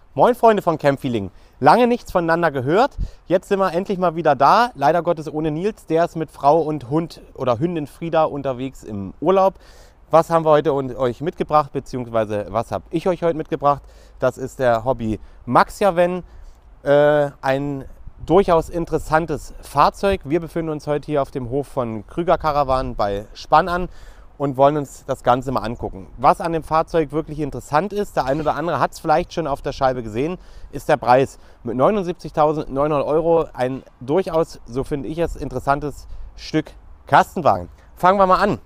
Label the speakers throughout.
Speaker 1: Moin Freunde von Camp Feeling. Lange nichts voneinander gehört. Jetzt sind wir endlich mal wieder da. Leider Gottes ohne Nils. Der ist mit Frau und Hund oder Hündin Frieda unterwegs im Urlaub. Was haben wir heute euch mitgebracht, beziehungsweise was habe ich euch heute mitgebracht? Das ist der Hobby Maxiaven. Ein durchaus interessantes Fahrzeug. Wir befinden uns heute hier auf dem Hof von Krüger Caravan bei Spann und wollen uns das Ganze mal angucken. Was an dem Fahrzeug wirklich interessant ist, der eine oder andere hat es vielleicht schon auf der Scheibe gesehen, ist der Preis. Mit 79.900 Euro ein durchaus, so finde ich es, interessantes Stück Kastenwagen. Fangen wir mal an.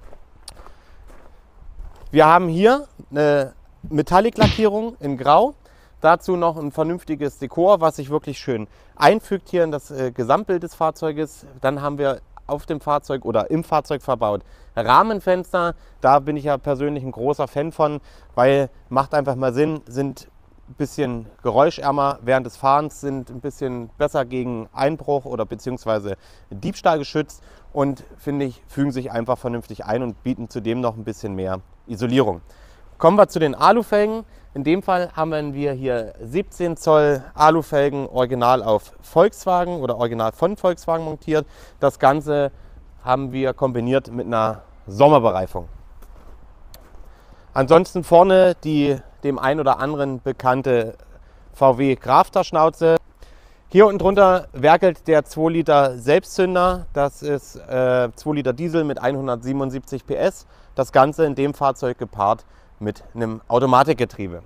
Speaker 1: Wir haben hier eine Metallic-Lackierung in Grau. Dazu noch ein vernünftiges Dekor, was sich wirklich schön einfügt hier in das Gesamtbild des Fahrzeuges. Dann haben wir auf dem Fahrzeug oder im Fahrzeug verbaut Rahmenfenster. Da bin ich ja persönlich ein großer Fan von, weil macht einfach mal Sinn, sind ein bisschen geräuschärmer während des Fahrens, sind ein bisschen besser gegen Einbruch oder beziehungsweise Diebstahl geschützt und finde ich, fügen sich einfach vernünftig ein und bieten zudem noch ein bisschen mehr Isolierung. Kommen wir zu den Alufelgen. In dem Fall haben wir hier 17 Zoll Alufelgen original auf Volkswagen oder original von Volkswagen montiert. Das Ganze haben wir kombiniert mit einer Sommerbereifung. Ansonsten vorne die dem ein oder anderen bekannte VW Crafter-Schnauze. Hier unten drunter werkelt der 2 Liter Selbstzünder. Das ist 2 Liter Diesel mit 177 PS. Das Ganze in dem Fahrzeug gepaart mit einem Automatikgetriebe.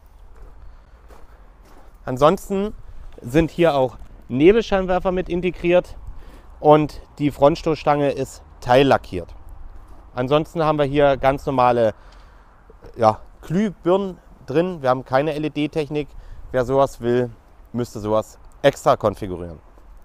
Speaker 1: Ansonsten sind hier auch Nebelscheinwerfer mit integriert und die Frontstoßstange ist teillackiert. Ansonsten haben wir hier ganz normale Glühbirnen drin. Wir haben keine LED-Technik. Wer sowas will, müsste sowas extra konfigurieren.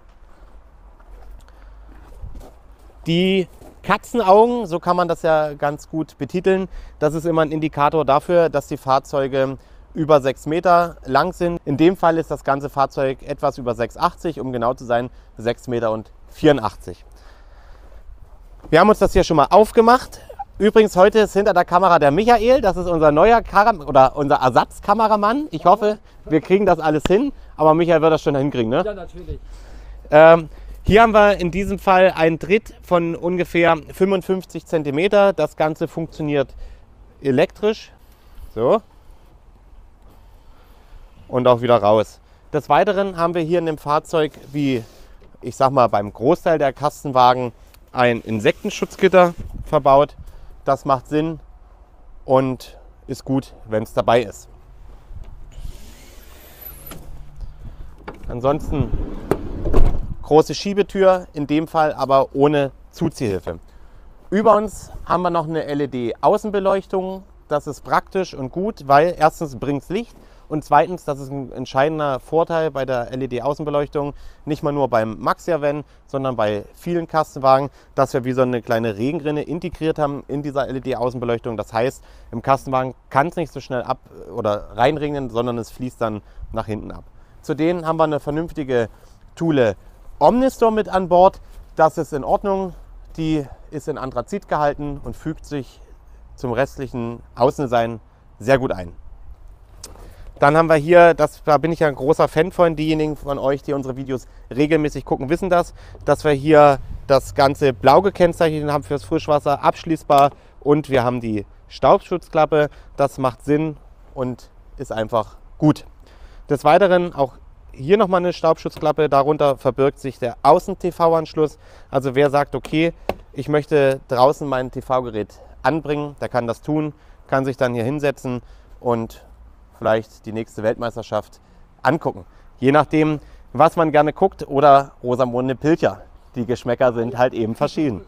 Speaker 1: Die Katzenaugen, so kann man das ja ganz gut betiteln, das ist immer ein Indikator dafür, dass die Fahrzeuge über 6 Meter lang sind. In dem Fall ist das ganze Fahrzeug etwas über 6,80, um genau zu sein 6,84 Meter. Wir haben uns das hier schon mal aufgemacht. Übrigens, heute ist hinter der Kamera der Michael, das ist unser neuer unser Ersatzkameramann. Ich hoffe, wir kriegen das alles hin, aber Michael wird das schon hinkriegen, ne?
Speaker 2: Ja, natürlich.
Speaker 1: Hier haben wir in diesem Fall einen Tritt von ungefähr 55 cm. Das Ganze funktioniert elektrisch. So. Und auch wieder raus. Des Weiteren haben wir hier in dem Fahrzeug, wie ich sag mal beim Großteil der Kastenwagen, ein Insektenschutzgitter verbaut. Das macht Sinn und ist gut, wenn es dabei ist. Ansonsten große Schiebetür, in dem Fall aber ohne Zuziehhilfe. Über uns haben wir noch eine LED-Außenbeleuchtung. Das ist praktisch und gut, weil erstens bringt es Licht und zweitens, das ist ein entscheidender Vorteil bei der LED-Außenbeleuchtung, nicht mal nur beim Maxiaven, sondern bei vielen Kastenwagen, dass wir wie so eine kleine Regenrinne integriert haben in dieser LED-Außenbeleuchtung. Das heißt, im Kastenwagen kann es nicht so schnell ab oder reinregnen, sondern es fließt dann nach hinten ab. Zudem haben wir eine vernünftige Thule Omnistor mit an Bord. Das ist in Ordnung. Die ist in Anthrazit gehalten und fügt sich zum restlichen Außendesign sehr gut ein. Dann haben wir hier, da bin ich ja ein großer Fan von, diejenigen von euch, die unsere Videos regelmäßig gucken, wissen das, dass wir hier das Ganze blau gekennzeichnet haben fürs Frischwasser, abschließbar und wir haben die Staubschutzklappe. Das macht Sinn und ist einfach gut. Des Weiteren auch hier nochmal eine Staubschutzklappe, darunter verbirgt sich der Außen-TV-Anschluss. Also wer sagt, okay, ich möchte draußen mein TV-Gerät anbringen, der kann das tun, kann sich dann hier hinsetzen und vielleicht die nächste Weltmeisterschaft angucken. Je nachdem, was man gerne guckt oder Rosamunde Pilcher. Die Geschmäcker sind halt eben verschieden.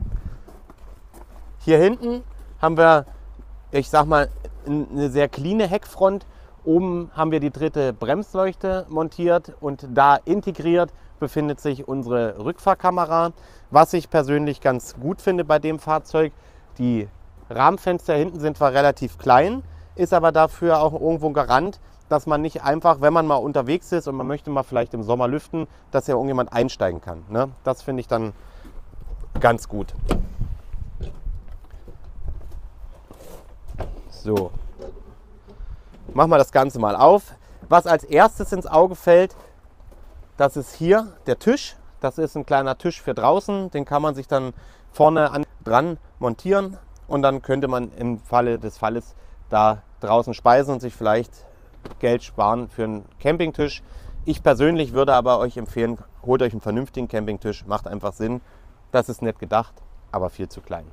Speaker 1: Hier hinten haben wir, ich sag mal, eine sehr cleane Heckfront. Oben haben wir die dritte Bremsleuchte montiert und da integriert befindet sich unsere Rückfahrkamera. Was ich persönlich ganz gut finde bei dem Fahrzeug, die Rahmenfenster hinten sind zwar relativ klein, ist aber dafür auch irgendwo ein Garant, dass man nicht einfach, wenn man mal unterwegs ist und man möchte mal vielleicht im Sommer lüften, dass ja irgendjemand einsteigen kann. Ne? Das finde ich dann ganz gut. So, machen wir das Ganze mal auf. Was als erstes ins Auge fällt, das ist hier der Tisch. Das ist ein kleiner Tisch für draußen. Den kann man sich dann vorne dran montieren und dann könnte man im Falle des Falles da draußen speisen und sich vielleicht Geld sparen für einen Campingtisch. Ich persönlich würde aber euch empfehlen, holt euch einen vernünftigen Campingtisch. Macht einfach Sinn. Das ist nett gedacht, aber viel zu klein.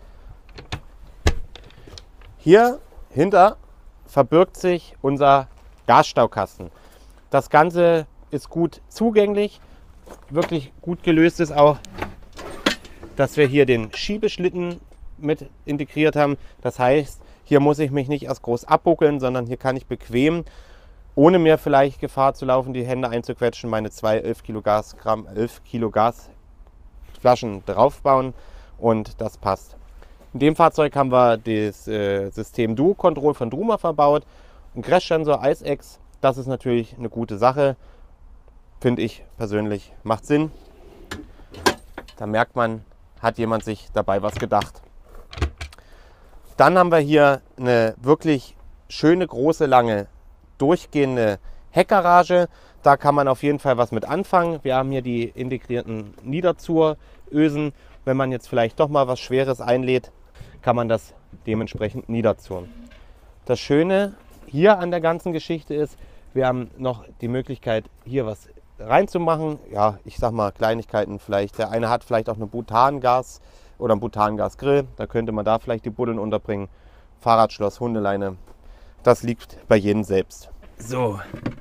Speaker 1: Hier hinter verbirgt sich unser Gasstaukasten. Das Ganze ist gut zugänglich. Wirklich gut gelöst ist auch, dass wir hier den Schiebeschlitten mit integriert haben. Das heißt, hier muss ich mich nicht erst groß abbuckeln, sondern hier kann ich bequem, ohne mir vielleicht Gefahr zu laufen, die Hände einzuquetschen, meine zwei 11 Kilo Gasflaschen draufbauen und das passt. In dem Fahrzeug haben wir das System Duo Control von Druma verbaut. Ein Crash-Sensor IceX, das ist natürlich eine gute Sache. Finde ich persönlich, macht Sinn. Da merkt man, hat jemand sich dabei was gedacht. Dann haben wir hier eine wirklich schöne, große, lange, durchgehende Heckgarage. Da kann man auf jeden Fall was mit anfangen. Wir haben hier die integrierten Niederzurösen. Wenn man jetzt vielleicht doch mal was Schweres einlädt, kann man das dementsprechend niederzurren. Das Schöne hier an der ganzen Geschichte ist, wir haben noch die Möglichkeit, hier was reinzumachen. Ja, ich sag mal Kleinigkeiten vielleicht. Der eine hat vielleicht auch eine Butangas oder einen Butangasgrill. Da könnte man da vielleicht die Buddeln unterbringen. Fahrradschloss, Hundeleine. Das liegt bei jedem selbst. So.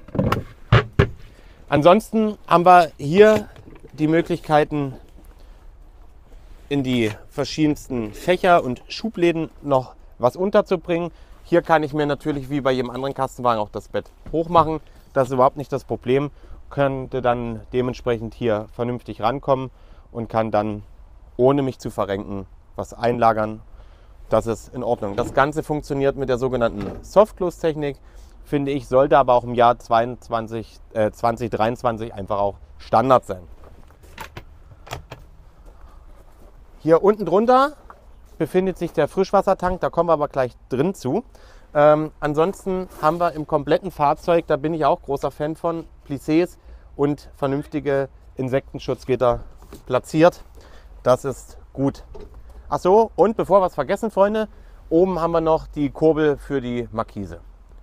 Speaker 1: Ansonsten haben wir hier die Möglichkeiten, in die verschiedensten Fächer und Schubläden noch was unterzubringen. Hier kann ich mir natürlich wie bei jedem anderen Kastenwagen auch das Bett hochmachen. Das ist überhaupt nicht das Problem. Könnte dann dementsprechend hier vernünftig rankommen und kann dann, ohne mich zu verrenken, was einlagern. Das ist in Ordnung. Das Ganze funktioniert mit der sogenannten Soft-Close-Technik. Finde ich, sollte aber auch im Jahr 2023 einfach auch Standard sein. Hier unten drunter befindet sich der Frischwassertank, da kommen wir aber gleich drin zu. Ansonsten haben wir im kompletten Fahrzeug, da bin ich auch großer Fan von, Plissés und vernünftige Insektenschutzgitter platziert. Das ist gut. Ach so, und bevor wir es vergessen, Freunde, oben haben wir noch die Kurbel für die Markise.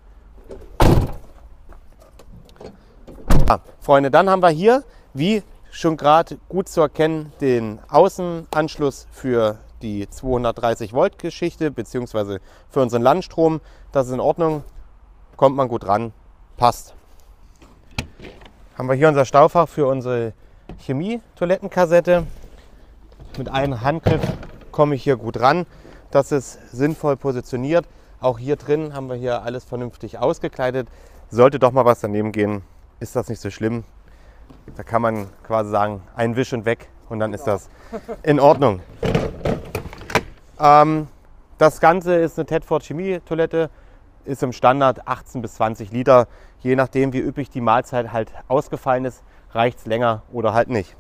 Speaker 1: Freunde, dann haben wir hier, wie schon gerade gut zu erkennen, den Außenanschluss für die 230 Volt Geschichte bzw. für unseren Landstrom. Das ist in Ordnung, kommt man gut ran, passt. Haben wir hier unser Staufach für unsere Chemie-Toilettenkassette. Mit einem Handgriff komme ich hier gut ran. Das ist sinnvoll positioniert. Auch hier drin haben wir hier alles vernünftig ausgekleidet. Sollte doch mal was daneben gehen, ist das nicht so schlimm. Da kann man quasi sagen, ein Wisch und weg und dann ist das in Ordnung. Das Ganze ist eine Tedford Chemie-Toilette, ist im Standard 18 bis 20 Liter. Je nachdem, wie üppig die Mahlzeit halt ausgefallen ist, reicht es länger oder halt nicht.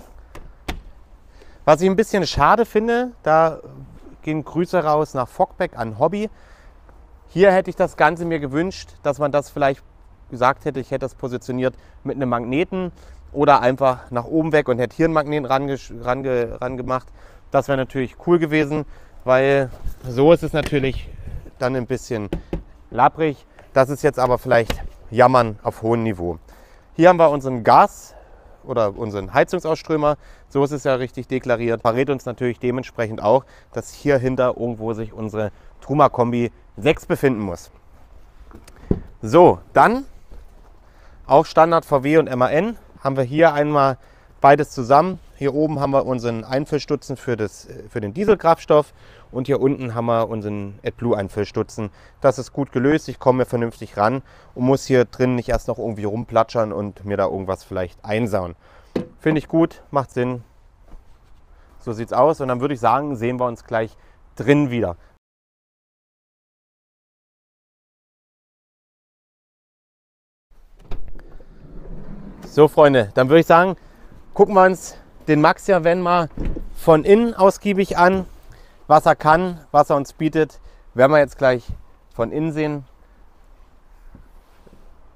Speaker 1: Was ich ein bisschen schade finde, da gehen Grüße raus nach Fockbeck an Hobby. Hier hätte ich das Ganze mir gewünscht, dass man das vielleicht gesagt hätte, ich hätte das positioniert mit einem Magneten oder einfach nach oben weg und hätte hier einen Magneten ran gemacht. Das wäre natürlich cool gewesen, weil so ist es natürlich dann ein bisschen labbrig. Das ist jetzt aber vielleicht Jammern auf hohem Niveau. Hier haben wir unseren Gas- oder unseren Heizungsausströmer. So ist es ja richtig deklariert. Verrät uns natürlich dementsprechend auch, dass hier hinter irgendwo sich unsere Truma Kombi 6 befinden muss. So, dann auch Standard VW und MAN haben wir hier einmal beides zusammen. Hier oben haben wir unseren Einfüllstutzen für den Dieselkraftstoff und hier unten haben wir unseren AdBlue Einfüllstutzen. Das ist gut gelöst, ich komme mir vernünftig ran und muss hier drin nicht erst noch irgendwie rumplatschern und mir da irgendwas vielleicht einsauen. Finde ich gut, macht Sinn. So sieht es aus und dann würde ich sagen, sehen wir uns gleich drin wieder. So Freunde, dann würde ich sagen, gucken wir uns den Maxia Van mal von innen ausgiebig an, was er kann, was er uns bietet. Werden wir jetzt gleich von innen sehen.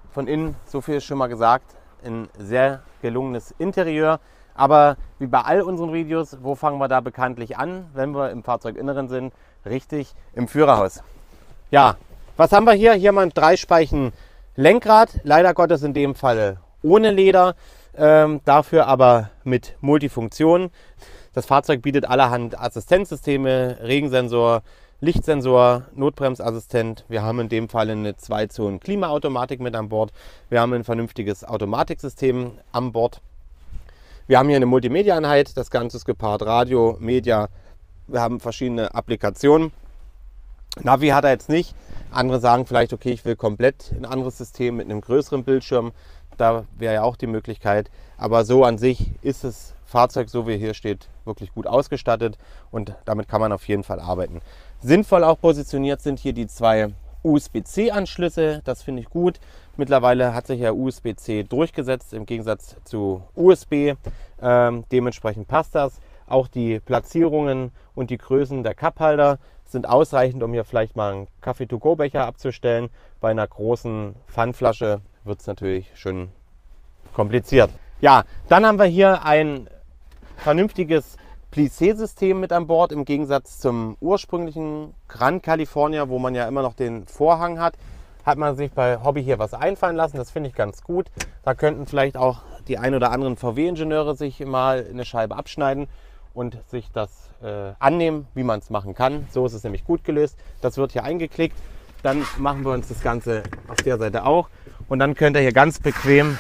Speaker 1: von innen, so viel ist schon mal gesagt, ein sehr gelungenes Interieur. Aber wie bei all unseren Videos, wo fangen wir da bekanntlich an, wenn wir im Fahrzeuginneren sind? Richtig, im Führerhaus. Ja, was haben wir hier? Hier haben wir ein 3-Speichen Lenkrad, leider Gottes in dem Fall ohne Leder, dafür aber mit Multifunktion. Das Fahrzeug bietet allerhand Assistenzsysteme, Regensensor, Lichtsensor, Notbremsassistent. Wir haben in dem Fall eine 2-Zonen-Klimaautomatik mit an Bord. Wir haben ein vernünftiges Automatiksystem an Bord. Wir haben hier eine Multimedia-Einheit, das Ganze ist gepaart Radio, Media. Wir haben verschiedene Applikationen. Navi hat er jetzt nicht. Andere sagen vielleicht, okay, ich will komplett ein anderes System mit einem größeren Bildschirm. Da wäre ja auch die Möglichkeit. Aber so an sich ist das Fahrzeug, so wie hier steht, wirklich gut ausgestattet und damit kann man auf jeden Fall arbeiten. Sinnvoll auch positioniert sind hier die 2 USB-C-Anschlüsse. Das finde ich gut. Mittlerweile hat sich ja USB-C durchgesetzt im Gegensatz zu USB. Dementsprechend passt das. Auch die Platzierungen und die Größen der Cuphalter sind ausreichend, um hier vielleicht mal einen Kaffee-to-go-Becher abzustellen. Bei einer großen Pfandflasche wird es natürlich schon kompliziert. Ja, dann haben wir hier ein vernünftiges Plissé-System mit an Bord, im Gegensatz zum ursprünglichen Gran California, wo man ja immer noch den Vorhang hat, hat man sich bei Hobby hier was einfallen lassen. Das finde ich ganz gut. Da könnten vielleicht auch die ein oder anderen VW-Ingenieure sich mal eine Scheibe abschneiden und sich das annehmen, wie man es machen kann. So ist es nämlich gut gelöst. Das wird hier eingeklickt. Dann machen wir uns das Ganze auf der Seite auch. Und dann könnt ihr hier ganz bequem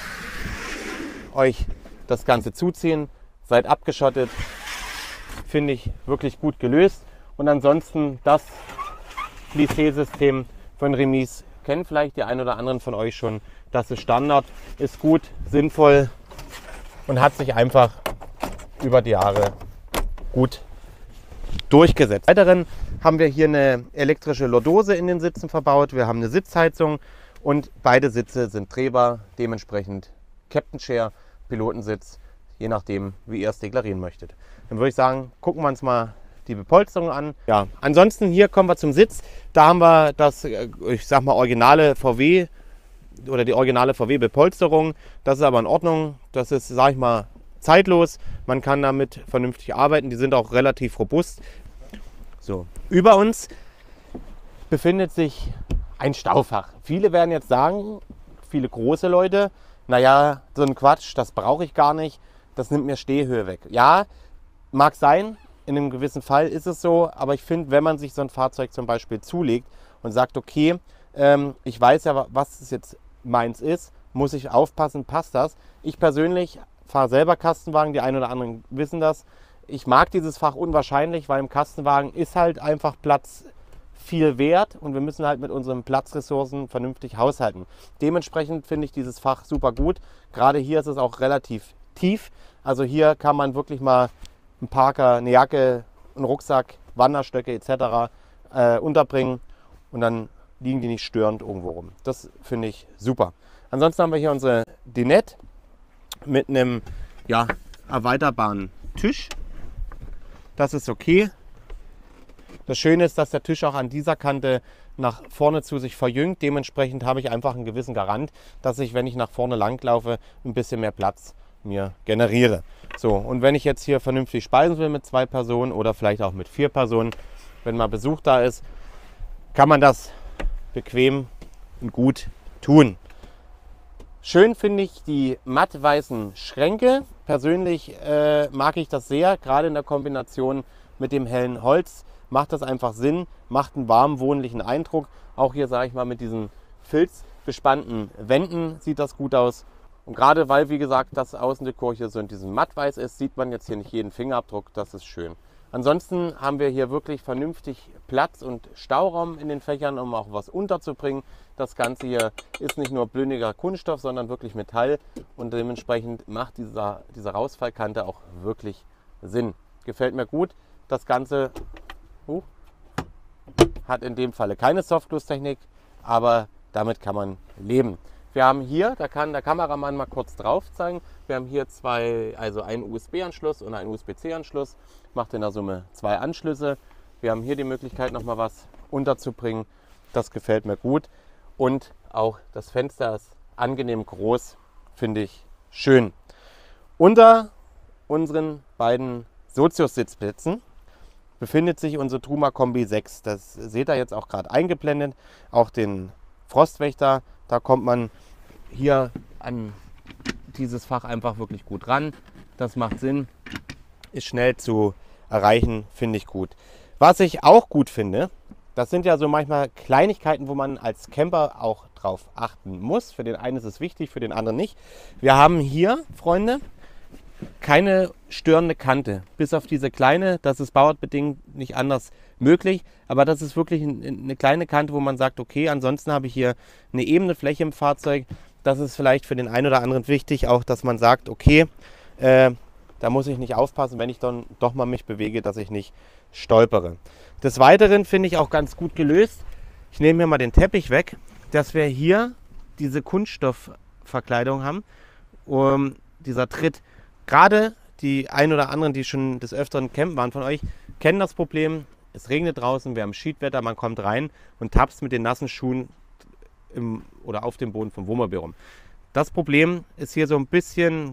Speaker 1: euch das Ganze zuziehen. Seid abgeschottet. Finde ich wirklich gut gelöst. Und ansonsten das Plissé-System von Remis kennen vielleicht die ein oder anderen von euch schon. Das ist Standard, ist gut, sinnvoll und hat sich einfach über die Jahre gut durchgesetzt. Weiteren haben wir hier eine elektrische Lordose in den Sitzen verbaut. Wir haben eine Sitzheizung und beide Sitze sind drehbar, dementsprechend Captain Chair, Pilotensitz, je nachdem, wie ihr es deklarieren möchtet. Dann würde ich sagen, gucken wir uns mal die Bepolsterung an. Ja, ansonsten hier kommen wir zum Sitz. Da haben wir das, ich sag mal, originale VW oder die originale VW-Bepolsterung. Das ist aber in Ordnung. Das ist, sag ich mal, zeitlos. Man kann damit vernünftig arbeiten. Die sind auch relativ robust. So, über uns befindet sich ein Staufach. Viele werden jetzt sagen, viele große Leute, naja, so ein Quatsch, das brauche ich gar nicht. Das nimmt mir Stehhöhe weg. Ja, mag sein. In einem gewissen Fall ist es so, aber ich finde, wenn man sich so ein Fahrzeug zum Beispiel zulegt und sagt, okay, ich weiß ja, was es jetzt meins ist, muss ich aufpassen, passt das? Ich persönlich fahre selber Kastenwagen, die einen oder anderen wissen das. Ich mag dieses Fach unwahrscheinlich, weil im Kastenwagen ist halt einfach Platz viel wert und wir müssen halt mit unseren Platzressourcen vernünftig haushalten. Dementsprechend finde ich dieses Fach super gut. Gerade hier ist es auch relativ tief, also hier kann man wirklich mal einen Parker, eine Jacke, einen Rucksack, Wanderstöcke etc. Unterbringen und dann liegen die nicht störend irgendwo rum. Das finde ich super. Ansonsten haben wir hier unsere Dinette mit einem erweiterbaren Tisch. Das ist okay. Das Schöne ist, dass der Tisch auch an dieser Kante nach vorne zu sich verjüngt. Dementsprechend habe ich einfach einen gewissen Garant, dass ich, wenn ich nach vorne lang laufe, ein bisschen mehr Platz mir generiere. So, und wenn ich jetzt hier vernünftig speisen will mit 2 Personen oder vielleicht auch mit 4 Personen, wenn mal Besuch da ist, kann man das bequem und gut tun. Schön finde ich die matt-weißen Schränke. Persönlich mag ich das sehr, gerade in der Kombination mit dem hellen Holz. Macht das einfach Sinn, macht einen warmen, wohnlichen Eindruck. Auch hier, sage ich mal, mit diesen filzbespannten Wänden sieht das gut aus. Und gerade weil, wie gesagt, das Außendekor hier so in diesem Mattweiß ist, sieht man jetzt hier nicht jeden Fingerabdruck. Das ist schön. Ansonsten haben wir hier wirklich vernünftig Platz und Stauraum in den Fächern, um auch was unterzubringen. Das Ganze hier ist nicht nur blündiger Kunststoff, sondern wirklich Metall. Und dementsprechend macht diese Rausfallkante auch wirklich Sinn. Gefällt mir gut. Das Ganze hat in dem Falle keine Softclose-Technik, aber damit kann man leben. Wir haben hier, da kann der Kameramann mal kurz drauf zeigen, wir haben hier einen USB-Anschluss und einen USB-C-Anschluss. Macht in der Summe 2 Anschlüsse. Wir haben hier die Möglichkeit, noch mal was unterzubringen. Das gefällt mir gut. Und auch das Fenster ist angenehm groß, finde ich schön. Unter unseren beiden Sozius-Sitzplätzen befindet sich unsere Truma Kombi 6. Das seht ihr jetzt auch gerade eingeblendet. Auch den Frostwächter, da kommt man hier an dieses Fach einfach wirklich gut ran. Das macht Sinn, ist schnell zu erreichen, finde ich gut. Was ich auch gut finde, das sind ja so manchmal Kleinigkeiten, wo man als Camper auch drauf achten muss. Für den einen ist es wichtig, für den anderen nicht. Wir haben hier, Freunde, keine störende Kante. Bis auf diese kleine, das ist bauartbedingt nicht anders möglich. Aber das ist wirklich eine kleine Kante, wo man sagt, okay, ansonsten habe ich hier eine ebene Fläche im Fahrzeug. Das ist vielleicht für den einen oder anderen wichtig, auch dass man sagt, okay, da muss ich nicht aufpassen, wenn ich dann doch mal mich bewege, dass ich nicht stolpere. Des Weiteren finde ich auch ganz gut gelöst. Ich nehme mir mal den Teppich weg, dass wir hier diese Kunststoffverkleidung haben. Dieser Tritt. Gerade die ein oder anderen, die schon des Öfteren campen waren von euch, kennen das Problem. Es regnet draußen, wir haben Schiedwetter, man kommt rein und tapst mit den nassen Schuhen oder auf dem Boden vom Wohnmobil rum. Das Problem ist hier so ein bisschen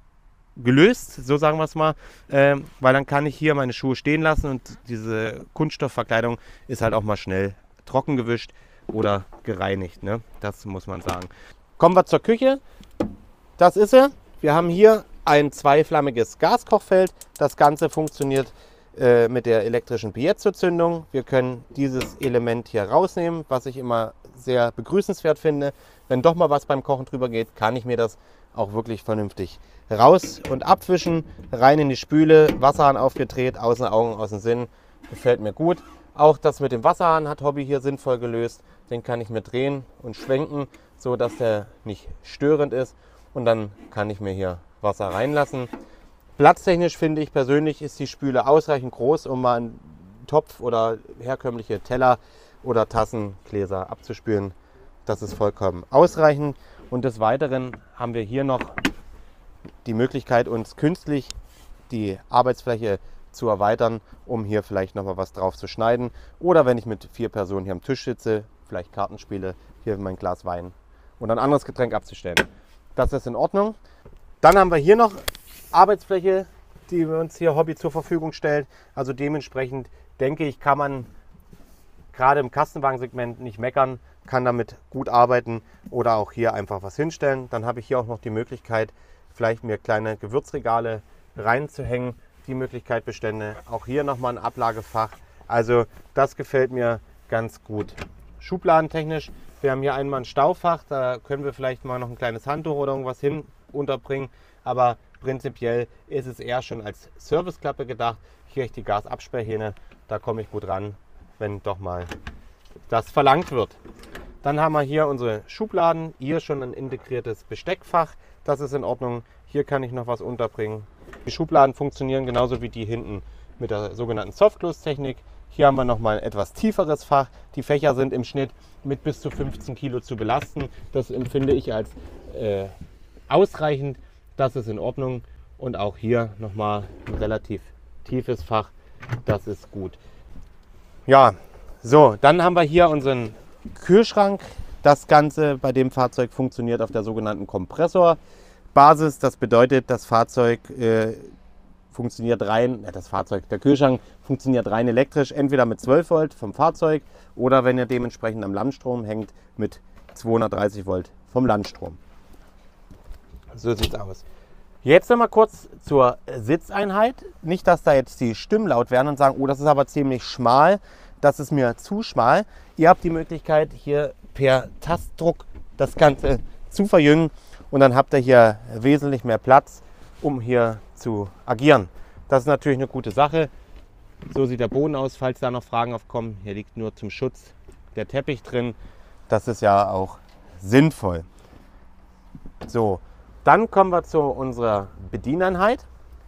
Speaker 1: gelöst, so sagen wir es mal, weil dann kann ich hier meine Schuhe stehen lassen und diese Kunststoffverkleidung ist halt auch mal schnell trocken gewischt oder gereinigt, ne? Das muss man sagen. Kommen wir zur Küche. Das ist sie. Wir haben hier ein zweiflammiges Gaskochfeld. Das Ganze funktioniert mit der elektrischen Piezo-Zündung. Wir können dieses Element hier rausnehmen, was ich immer sehr begrüßenswert finde. Wenn doch mal was beim Kochen drüber geht, kann ich mir das auch wirklich vernünftig raus und abwischen. Rein in die Spüle, Wasserhahn aufgedreht, aus den Augen, aus dem Sinn. Gefällt mir gut. Auch das mit dem Wasserhahn hat Hobby hier sinnvoll gelöst. Den kann ich mir drehen und schwenken, so dass der nicht störend ist. Und dann kann ich mir hier Wasser reinlassen. Platztechnisch finde ich persönlich, ist die Spüle ausreichend groß, um mal einen Topf oder herkömmliche Teller oder Tassen, Gläser abzuspülen. Das ist vollkommen ausreichend. Und des Weiteren haben wir hier noch die Möglichkeit, uns künstlich die Arbeitsfläche zu erweitern, um hier vielleicht noch mal was drauf zu schneiden. Oder wenn ich mit 4 Personen hier am Tisch sitze, vielleicht Karten spiele, hier mein Glas Wein und ein anderes Getränk abzustellen. Das ist in Ordnung. Dann haben wir hier noch Arbeitsfläche, die uns hier Hobby zur Verfügung stellt. Also dementsprechend denke ich, kann man gerade im Kastenwagensegment nicht meckern, kann damit gut arbeiten oder auch hier einfach was hinstellen. Dann habe ich hier auch noch die Möglichkeit, vielleicht mir kleine Gewürzregale reinzuhängen. Die Möglichkeit bestände. Auch hier nochmal ein Ablagefach. Also das gefällt mir ganz gut. Schubladentechnisch, wir haben hier einmal ein Staufach, da können wir vielleicht mal noch ein kleines Handtuch oder irgendwas hin unterbringen. Aber prinzipiell ist es eher schon als Serviceklappe gedacht. Hier ist die Gasabsperrhähne, da komme ich gut ran, wenn doch mal das verlangt wird. Dann haben wir hier unsere Schubladen, hier schon ein integriertes Besteckfach, das ist in Ordnung. Hier kann ich noch was unterbringen. Die Schubladen funktionieren genauso wie die hinten mit der sogenannten Softclose-Technik. Hier haben wir nochmal ein etwas tieferes Fach. Die Fächer sind im Schnitt mit bis zu 15 Kilo zu belasten. Das empfinde ich als ausreichend. Das ist in Ordnung. Und auch hier nochmal ein relativ tiefes Fach. Das ist gut. Ja, so, dann haben wir hier unseren Kühlschrank. Das Ganze bei dem Fahrzeug funktioniert auf der sogenannten Kompressorbasis. Das bedeutet, das Fahrzeug funktioniert rein, der Kühlschrank funktioniert rein elektrisch, entweder mit 12 Volt vom Fahrzeug oder wenn er dementsprechend am Landstrom hängt, mit 230 Volt vom Landstrom. So sieht es aus. Jetzt noch mal kurz zur Sitzeinheit. Nicht, dass da jetzt die Stimmen laut werden und sagen, oh, das ist aber ziemlich schmal, das ist mir zu schmal. Ihr habt die Möglichkeit, hier per Tastdruck das Ganze zu verjüngen und dann habt ihr hier wesentlich mehr Platz, um hier zu agieren. Das ist natürlich eine gute Sache. So sieht der Boden aus, falls da noch Fragen aufkommen. Hier liegt nur zum Schutz der Teppich drin. Das ist ja auch sinnvoll. So, dann kommen wir zu unserer Bedieneinheit.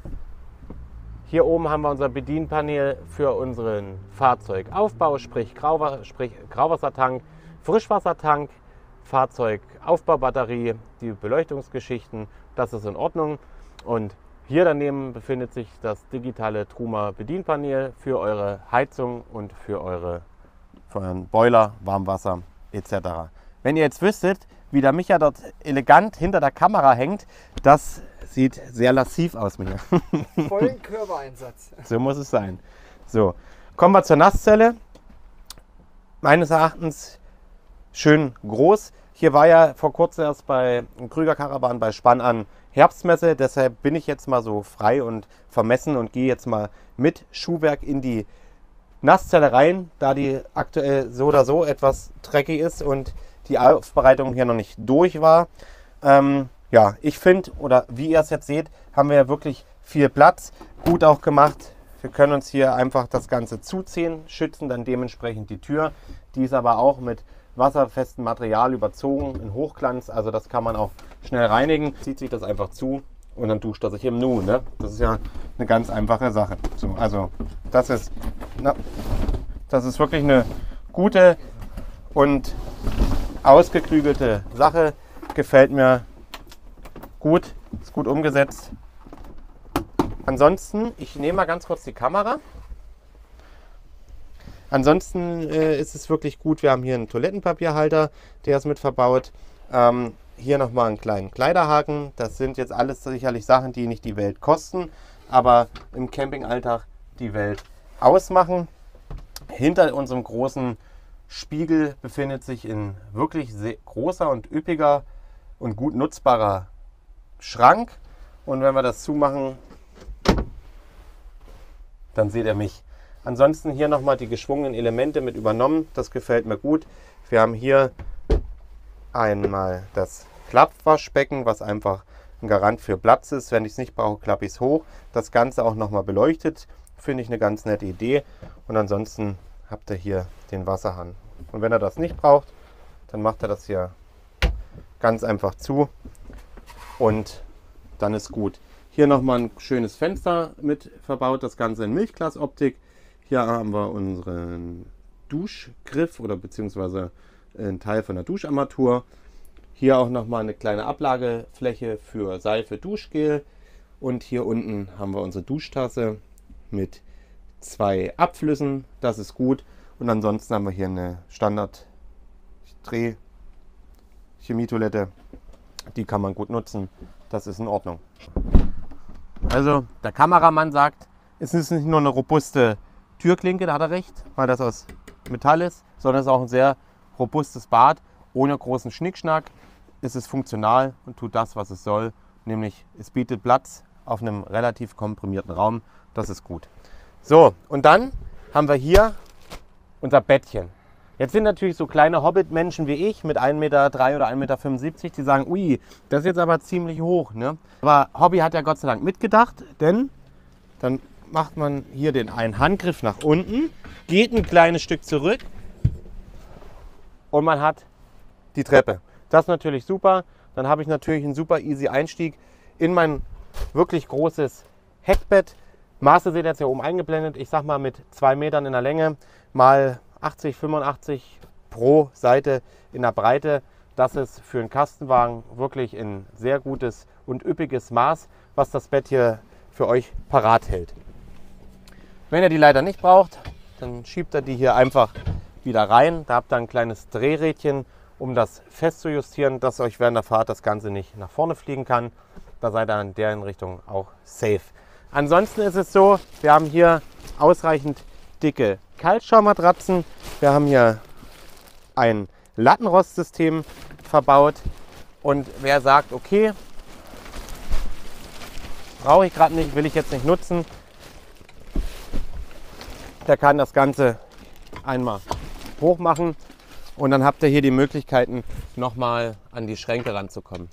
Speaker 1: Hier oben haben wir unser Bedienpanel für unseren Fahrzeugaufbau, sprich Grauwassertank, Frischwassertank, Fahrzeugaufbaubatterie, die Beleuchtungsgeschichten. Das ist in Ordnung. Und hier daneben befindet sich das digitale Truma Bedienpanel für eure Heizung und für euren Boiler, Warmwasser etc. Wenn ihr jetzt wüsstet, wie der Micha dort elegant hinter der Kamera hängt, das sieht sehr lassiv aus, Micha.
Speaker 2: Vollen Körpereinsatz.
Speaker 1: So muss es sein. So, kommen wir zur Nasszelle. Meines Erachtens schön groß. Hier war ja vor kurzem erst bei Krüger Karawan bei Spann an Herbstmesse. Deshalb bin ich jetzt mal so frei und vermessen und gehe jetzt mal mit Schuhwerk in die Nasszelle rein, da die aktuell so oder so etwas dreckig ist und die Aufbereitung hier noch nicht durch war. Ja, ich finde, oder wie ihr es jetzt seht, haben wir ja wirklich viel Platz. Gut auch gemacht. Wir können uns hier einfach das Ganze zuziehen, schützen dann dementsprechend die Tür. Die ist aber auch mit wasserfestem Material überzogen in Hochglanz. Also das kann man auch schnell reinigen. Zieht sich das einfach zu und dann duscht er sich im Nu. Ne? Das ist ja eine ganz einfache Sache. So, also das ist wirklich eine gute und ausgeklügelte Sache. Gefällt mir gut, ist gut umgesetzt. Ansonsten, ich nehme mal ganz kurz die Kamera. Ansonsten ist es wirklich gut. Wir haben hier einen Toilettenpapierhalter, der ist mit verbaut. Hier nochmal einen kleinen Kleiderhaken. Das sind jetzt alles sicherlich Sachen, die nicht die Welt kosten, aber im Campingalltag die Welt ausmachen. Hinter unserem großen Spiegel befindet sich ein wirklich sehr großer und üppiger und gut nutzbarer Schrank. Und wenn wir das zumachen, dann seht ihr mich. Ansonsten hier nochmal die geschwungenen Elemente mit übernommen. Das gefällt mir gut. Wir haben hier einmal das Klappwaschbecken, was einfach ein Garant für Platz ist. Wenn ich es nicht brauche, klappe ich es hoch. Das Ganze auch nochmal beleuchtet. Finde ich eine ganz nette Idee. Und ansonsten habt ihr hier den Wasserhahn. Und wenn ihr das nicht braucht, dann macht ihr das hier ganz einfach zu. Und dann ist gut. Hier nochmal ein schönes Fenster mit verbaut. Das Ganze in Milchglasoptik. Hier haben wir unseren Duschgriff oder beziehungsweise einen Teil von der Duscharmatur. Hier auch nochmal eine kleine Ablagefläche für Seife, Duschgel. Und hier unten haben wir unsere Duschtasse mit 2 Abflüssen. Das ist gut. Und ansonsten haben wir hier eine Standard-Dreh-Chemietoilette. Die kann man gut nutzen. Das ist in Ordnung. Also der Kameramann sagt, es ist nicht nur eine robuste Türklinke, da hat er recht, weil das aus Metall ist, sondern es ist auch ein sehr robustes Bad. Ohne großen Schnickschnack ist es funktional und tut das, was es soll. Nämlich es bietet Platz auf einem relativ komprimierten Raum. Das ist gut. So, und dann haben wir hier unser Bettchen. Jetzt sind natürlich so kleine Hobbit-Menschen wie ich mit 1,3 Meter oder 1,75 Meter, die sagen, ui, das ist jetzt aber ziemlich hoch. Ne? Aber Hobby hat ja Gott sei Dank mitgedacht, denn dann macht man hier den einen Handgriff nach unten, geht ein kleines Stück zurück und man hat die Treppe. Das ist natürlich super. Dann habe ich natürlich einen super easy Einstieg in mein wirklich großes Heckbett. Maße seht ihr jetzt hier oben eingeblendet. Ich sag mal mit 2 Metern in der Länge mal 80, 85 pro Seite in der Breite. Das ist für einen Kastenwagen wirklich ein sehr gutes und üppiges Maß, was das Bett hier für euch parat hält. Wenn ihr die leider nicht braucht, dann schiebt ihr die hier einfach wieder rein. Da habt ihr ein kleines Drehrädchen, um das festzujustieren, dass euch während der Fahrt das Ganze nicht nach vorne fliegen kann. Da seid ihr in der Richtung auch safe. Ansonsten ist es so, wir haben hier ausreichend dicke Kaltschaummatratzen. Wir haben hier ein Lattenrostsystem verbaut. Und wer sagt, okay, brauche ich gerade nicht, will ich jetzt nicht nutzen, der kann das Ganze einmal hoch machen und dann habt ihr hier die Möglichkeiten, nochmal an die Schränke ranzukommen.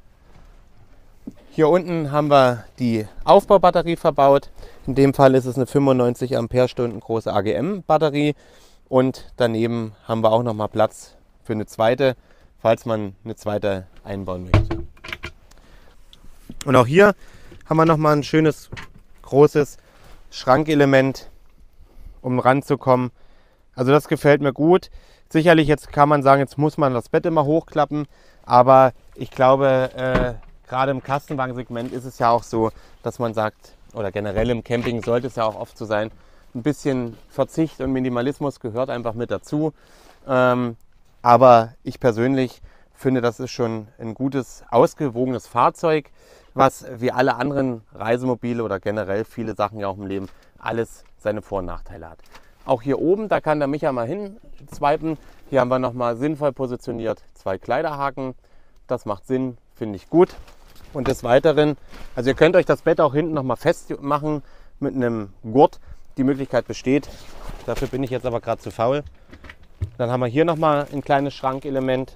Speaker 1: Hier unten haben wir die Aufbaubatterie verbaut. In dem Fall ist es eine 95 Ampere-Stunden große AGM-Batterie und daneben haben wir auch nochmal Platz für eine zweite, falls man eine zweite einbauen möchte. Und auch hier haben wir nochmal ein schönes großes Schrankelement, um ranzukommen. Also das gefällt mir gut. Sicherlich jetzt kann man sagen, jetzt muss man das Bett immer hochklappen, aber ich glaube, gerade im Kastenwagensegment ist es ja auch so, dass man sagt, oder generell im Camping sollte es ja auch oft so sein, ein bisschen Verzicht und Minimalismus gehört einfach mit dazu. Aber ich persönlich finde, das ist schon ein gutes, ausgewogenes Fahrzeug, was wie alle anderen Reisemobile oder generell viele Sachen ja auch im Leben alles seine Vor- und Nachteile hat. Auch hier oben, da kann der Micha mal hin swipen. Hier haben wir nochmal sinnvoll positioniert 2 Kleiderhaken. Das macht Sinn, finde ich gut. Und des Weiteren, also ihr könnt euch das Bett auch hinten nochmal festmachen mit einem Gurt. Die Möglichkeit besteht. Dafür bin ich jetzt aber gerade zu faul. Dann haben wir hier nochmal ein kleines Schrankelement.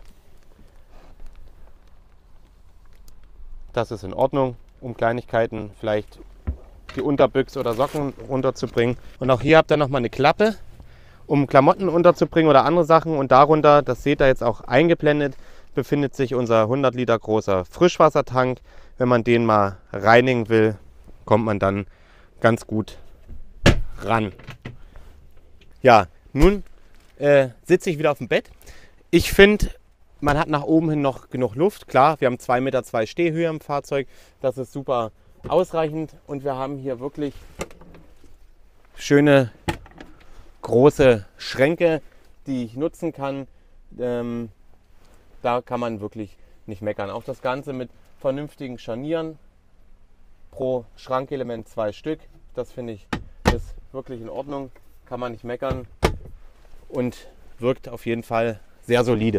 Speaker 1: Das ist in Ordnung, um Kleinigkeiten, vielleicht die Unterbüchse oder Socken runterzubringen. Und auch hier habt ihr nochmal eine Klappe, um Klamotten unterzubringen oder andere Sachen. Und darunter, das seht ihr jetzt auch eingeblendet, befindet sich unser 100 Liter großer Frischwassertank. Wenn man den mal reinigen will, kommt man dann ganz gut ran. Ja, nun sitze ich wieder auf dem Bett. Ich finde, man hat nach oben hin noch genug Luft. Klar, wir haben 2,2 Meter Stehhöhe im Fahrzeug. Das ist super ausreichend. Und wir haben hier wirklich schöne große Schränke, die ich nutzen kann. Da kann man wirklich nicht meckern. Auch das Ganze mit vernünftigen Scharnieren. Pro Schrankelement 2 Stück. Das finde ich ist wirklich in Ordnung. Kann man nicht meckern. Und wirkt auf jeden Fall sehr solide.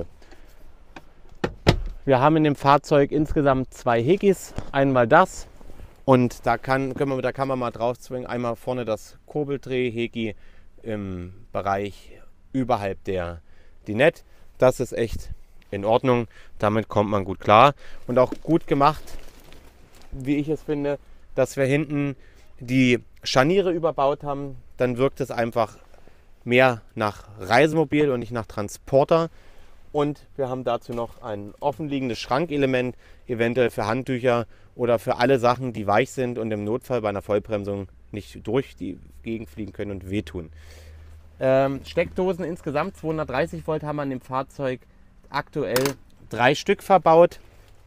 Speaker 1: Wir haben in dem Fahrzeug insgesamt 2 Hekis. Einmal das. Und da können wir mit der Kamera mal drauf zwingen. Einmal vorne das Kurbeldreh-Heki im Bereich überhalb der Dinette. Das ist echt in Ordnung. Damit kommt man gut klar. Und auch gut gemacht, wie ich es finde, dass wir hinten die Scharniere überbaut haben. Dann wirkt es einfach mehr nach Reisemobil und nicht nach Transporter. Und wir haben dazu noch ein offenliegendes Schrankelement, eventuell für Handtücher oder für alle Sachen, die weich sind und im Notfall bei einer Vollbremsung nicht durch die Gegend fliegen können und wehtun. Steckdosen insgesamt 230 Volt haben wir an dem Fahrzeug aktuell 3 Stück verbaut.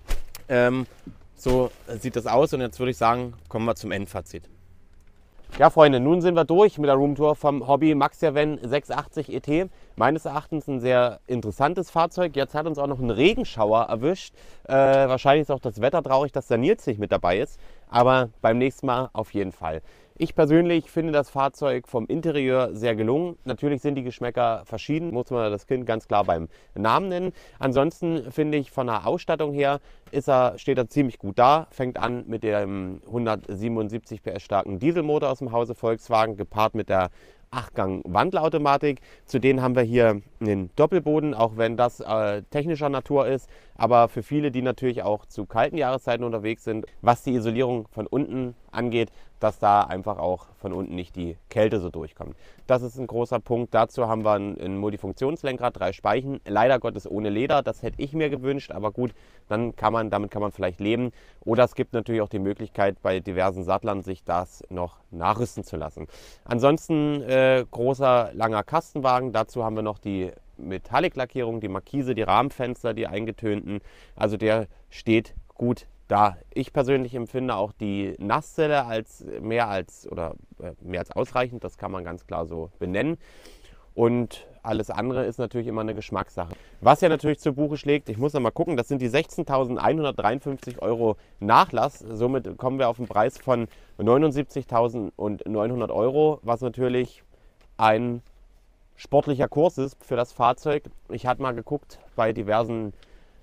Speaker 1: So sieht das aus und jetzt würde ich sagen, kommen wir zum Endfazit. Ja, Freunde, nun sind wir durch mit der Roomtour vom Hobby Maxiaven 680 ET. Meines Erachtens ein sehr interessantes Fahrzeug. Jetzt hat uns auch noch ein Regenschauer erwischt. Wahrscheinlich ist auch das Wetter traurig, dass der Nils nicht mit dabei ist. Aber beim nächsten Mal auf jeden Fall. Ich persönlich finde das Fahrzeug vom Interieur sehr gelungen. Natürlich sind die Geschmäcker verschieden, muss man das Kind ganz klar beim Namen nennen. Ansonsten finde ich von der Ausstattung her steht er ziemlich gut da. Fängt an mit dem 177 PS starken Dieselmotor aus dem Hause Volkswagen, gepaart mit der 8-Gang-Wandlerautomatik. Zu denen haben wir hier einen Doppelboden, auch wenn das technischer Natur ist. Aber für viele, die natürlich auch zu kalten Jahreszeiten unterwegs sind, was die Isolierung von unten angeht, dass da einfach auch von unten nicht die Kälte so durchkommt. Das ist ein großer Punkt. Dazu haben wir ein Multifunktionslenkrad, 3 Speichen, leider Gottes ohne Leder. Das hätte ich mir gewünscht, aber gut, damit kann man vielleicht leben. Oder es gibt natürlich auch die Möglichkeit, bei diversen Sattlern sich das noch nachrüsten zu lassen. Ansonsten großer, langer Kastenwagen. Dazu haben wir noch die Metallic-Lackierung, die Markise, die Rahmenfenster, die eingetönten. Also der steht gut da. Ich persönlich empfinde auch die Nasszelle als mehr als ausreichend. Das kann man ganz klar so benennen. Und alles andere ist natürlich immer eine Geschmackssache. Was ja natürlich zu Buche schlägt, ich muss noch mal gucken, das sind die 16.153 € Nachlass. Somit kommen wir auf einen Preis von 79.900 €, was natürlich ein sportlicher Kurs ist für das Fahrzeug. Ich hatte mal geguckt bei diversen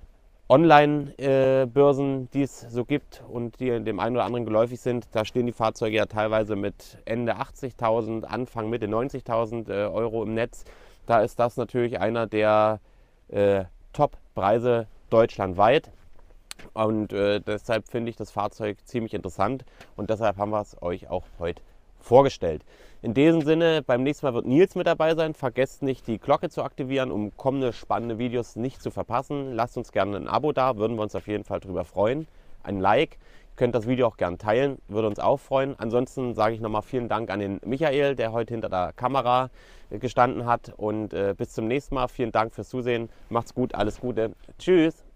Speaker 1: Online-Börsen, die es so gibt und die dem einen oder anderen geläufig sind. Da stehen die Fahrzeuge ja teilweise mit Ende 80.000, Anfang Mitte 90.000 € im Netz. Da ist das natürlich einer der Top-Preise deutschlandweit. Und deshalb finde ich das Fahrzeug ziemlich interessant und deshalb haben wir es euch auch heute vorgestellt. In diesem Sinne, beim nächsten Mal wird Nils mit dabei sein. Vergesst nicht, die Glocke zu aktivieren, um kommende spannende Videos nicht zu verpassen. Lasst uns gerne ein Abo da, würden wir uns auf jeden Fall darüber freuen. Ein Like, ihr könnt das Video auch gerne teilen, würde uns auch freuen. Ansonsten sage ich nochmal vielen Dank an den Michael, der heute hinter der Kamera gestanden hat. Und bis zum nächsten Mal. Vielen Dank fürs Zusehen. Macht's gut, alles Gute. Tschüss.